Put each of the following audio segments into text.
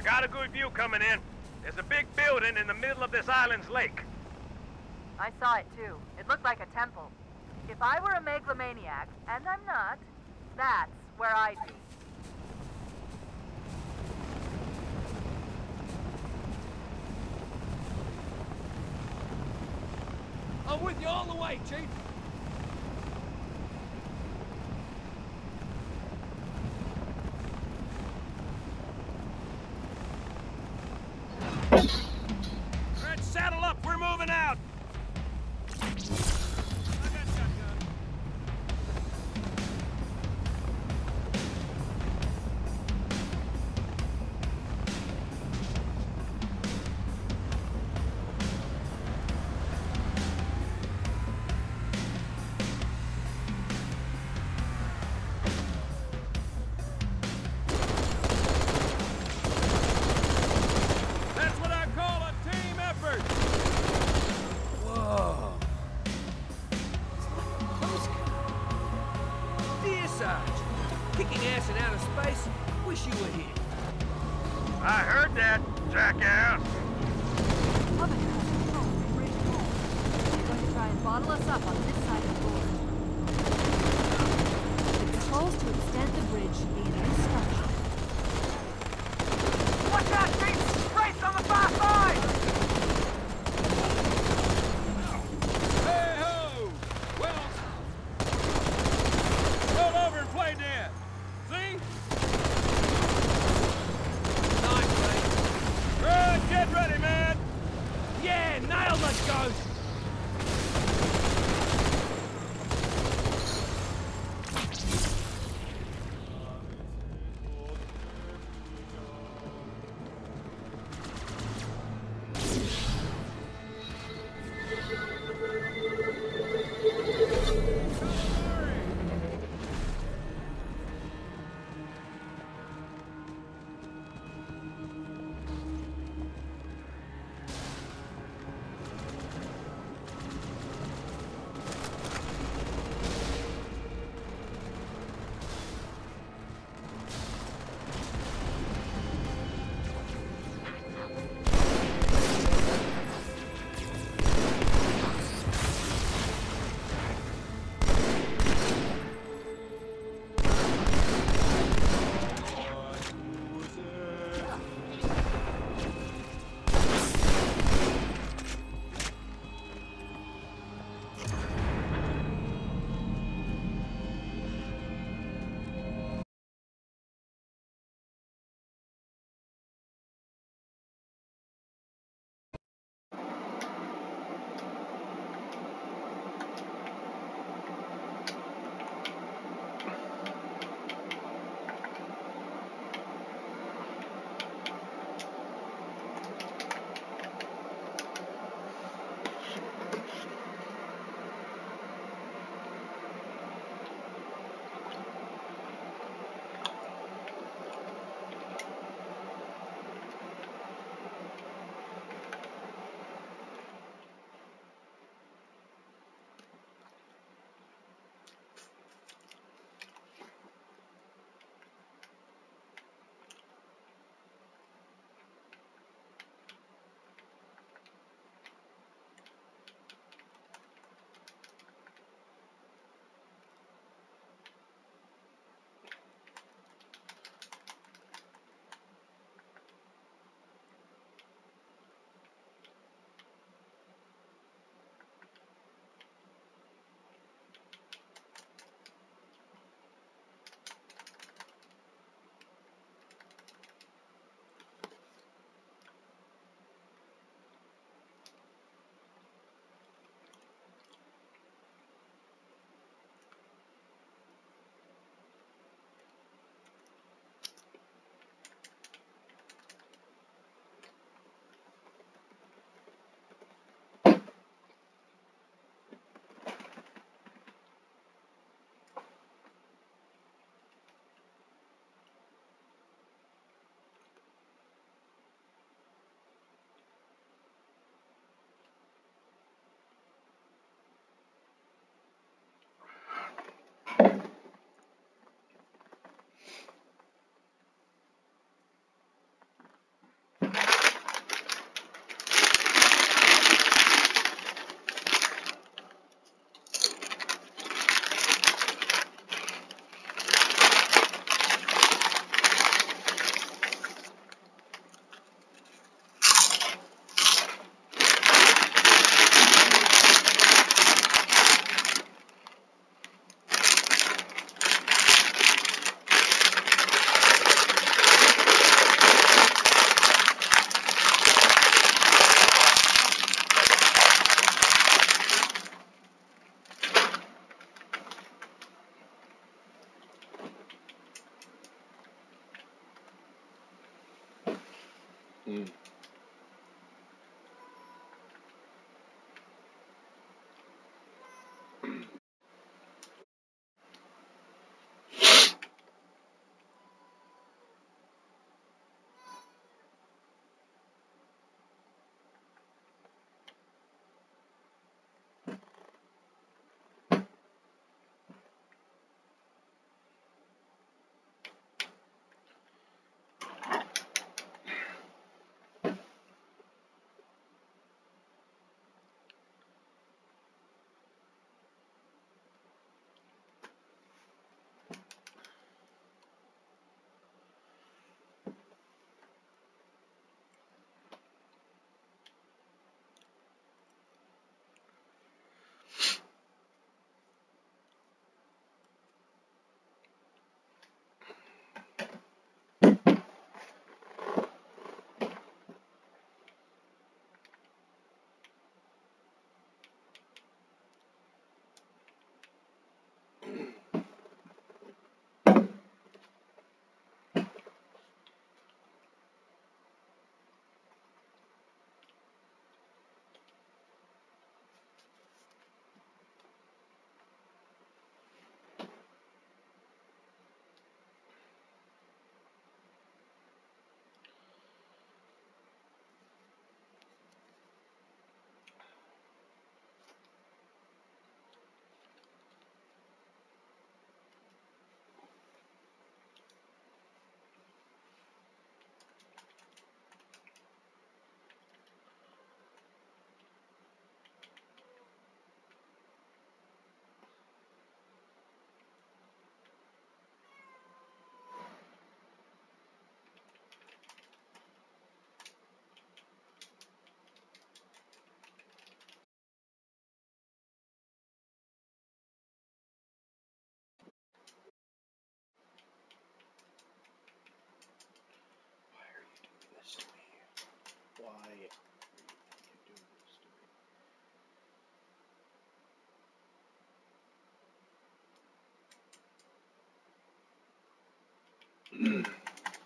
I got a good view coming in. There's a big building in the middle of this island's lake. I saw it too. It looked like a temple. If I were a megalomaniac, and I'm not, that's where I'd be. I'm with you all the way, Chief. Red, saddle up. We're moving out. I got shotgun. That's what I call a team effort. Whoa. Dear Sarge, kicking ass in outer space, wish you were here. I heard that, jackass. Covenant has control of the bridge wall. They're going to try and bottle us up on this side of the board. The controls to extend the bridge should be in this structure. Watch out, Chief! Race on the far side! Hey ho! Well, roll over and play dead. See? Nice, mate. Good, get ready, man! Yeah, nailed, let's go. Mm. Why are you doing this to me? Why are you doing this to me?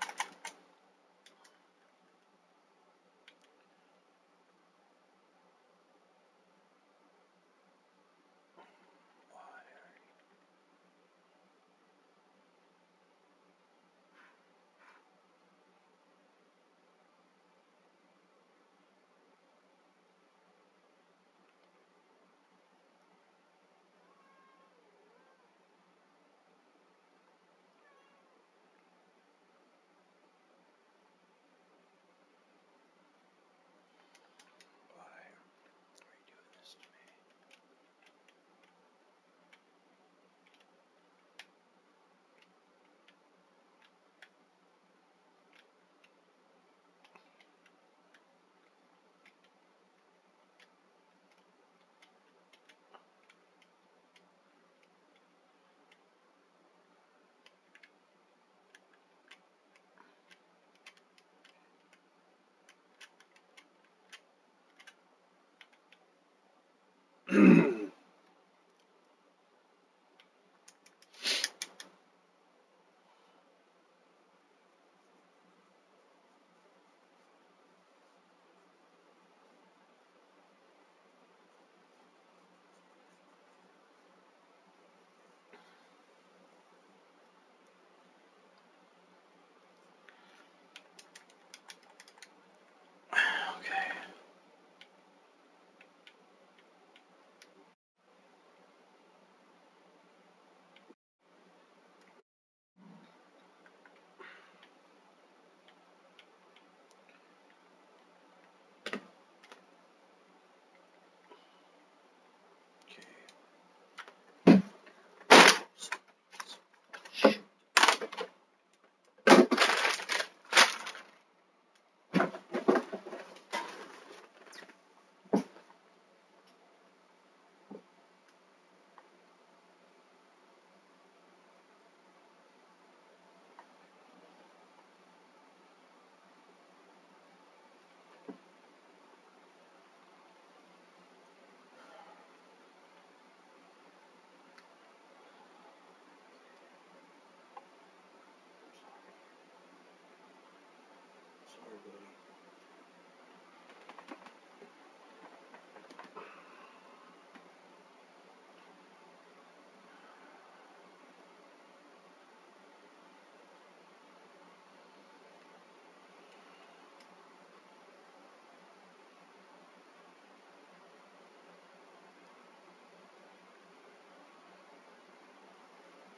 Why are you doing this to me? Okay.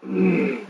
Mm.